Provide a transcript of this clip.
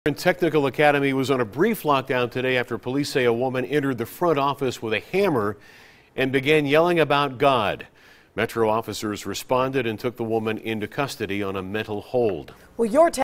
Technical Academy was on a brief lockdown today after police say a woman entered the front office with a hammer and began yelling about God. Metro officers responded and took the woman into custody on a mental hold. Well, your